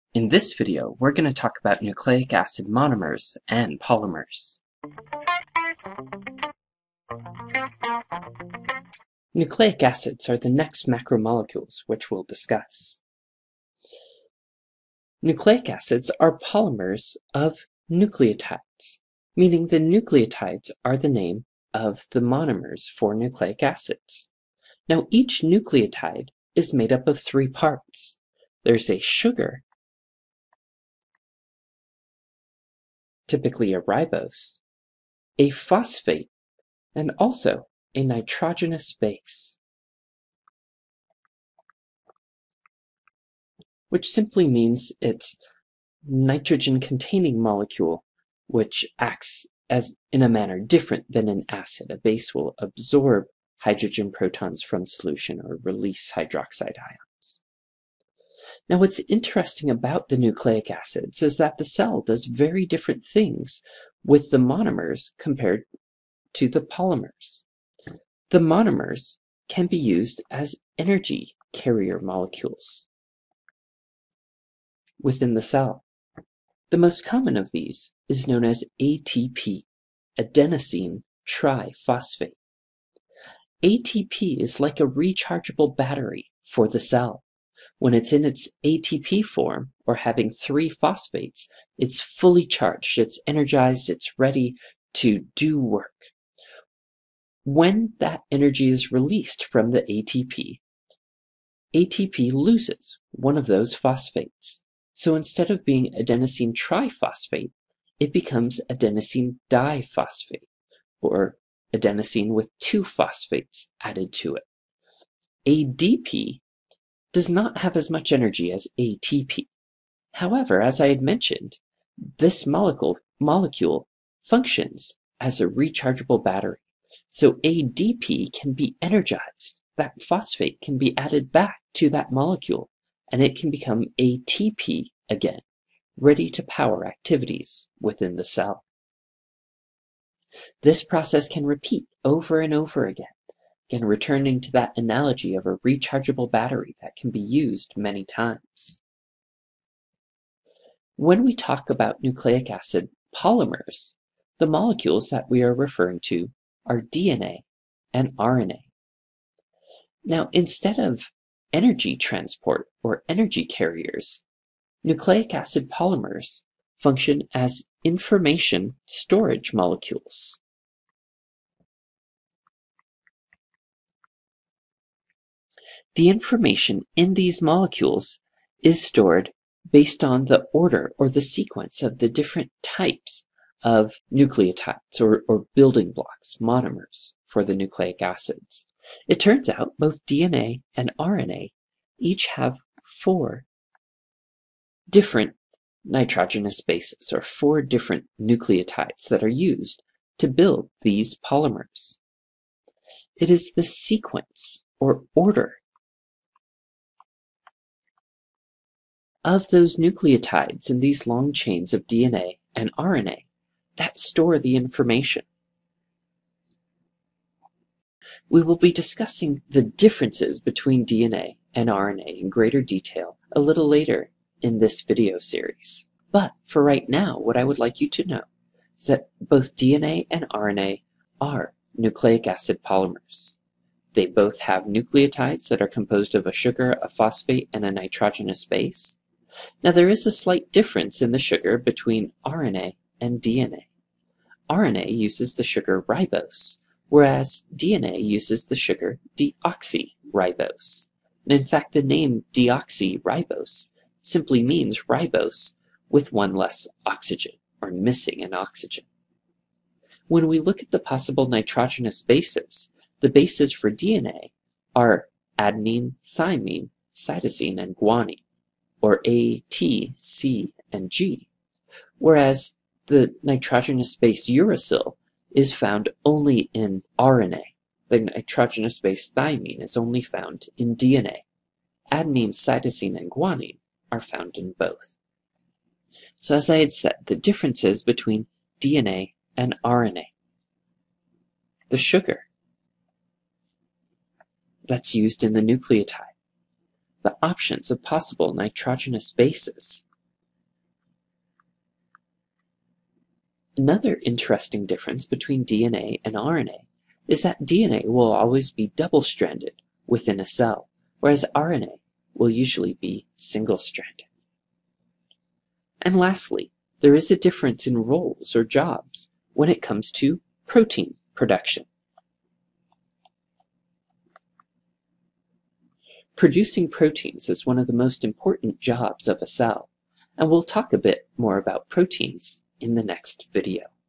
In this video, we're going to talk about nucleic acid monomers and polymers. Nucleic acids are the next macromolecules which we'll discuss. Nucleic acids are polymers of nucleotides, meaning the nucleotides are the name of the monomers for nucleic acids. Now, each nucleotide is made up of three parts. There's a sugar, typically a ribose, a phosphate, and also a nitrogenous base, which simply means it's nitrogen-containing molecule which acts as in a manner different than an acid. A base will absorb hydrogen protons from solution or release hydroxide ions. Now, what's interesting about the nucleic acids is that the cell does very different things with the monomers compared to the polymers. The monomers can be used as energy carrier molecules within the cell. The most common of these is known as ATP, Adenosine Triphosphate. ATP is like a rechargeable battery for the cell. When it's in its ATP form, or having three phosphates, it's fully charged, it's energized, it's ready to do work. When that energy is released from the ATP, ATP loses one of those phosphates. So instead of being adenosine triphosphate, it becomes adenosine diphosphate, or adenosine with two phosphates added to it. ADP does not have as much energy as ATP. However, as I had mentioned, this molecule functions as a rechargeable battery. So ADP can be energized. That phosphate can be added back to that molecule, and it can become ATP again, ready to power activities within the cell. This process can repeat over and over again, returning to that analogy of a rechargeable battery that can be used many times. When we talk about nucleic acid polymers, the molecules that we are referring to are DNA and RNA. Now, instead of energy transport or energy carriers, nucleic acid polymers function as information storage molecules. The information in these molecules is stored based on the order or the sequence of the different types of nucleotides or building blocks, monomers, for the nucleic acids. It turns out both DNA and RNA each have 4 different nitrogenous bases, or 4 different nucleotides that are used to build these polymers. It is the sequence or order of those nucleotides in these long chains of DNA and RNA that store the information. We will be discussing the differences between DNA and RNA in greater detail a little later in this video series. But for right now, what I would like you to know is that both DNA and RNA are nucleic acid polymers. They both have nucleotides that are composed of a sugar, a phosphate, and a nitrogenous base. Now, there is a slight difference in the sugar between RNA and DNA. RNA uses the sugar ribose, whereas DNA uses the sugar deoxyribose. And in fact, the name deoxyribose simply means ribose with one less oxygen, or missing an oxygen. When we look at the possible nitrogenous bases, the bases for DNA are adenine, thymine, cytosine, and guanine, or A, T, C, and G, whereas the nitrogenous base uracil is found only in RNA. The nitrogenous base thymine is only found in DNA. Adenine, cytosine, and guanine are found in both. So as I had said, the differences between DNA and RNA. The sugar that's used in the nucleotide. The options of possible nitrogenous bases Another interesting difference between DNA and RNA is that DNA will always be double-stranded within a cell, whereas RNA will usually be single-stranded. And lastly, there is a difference in roles or jobs when it comes to protein production. Producing proteins is one of the most important jobs of a cell, and we'll talk a bit more about proteins in the next video.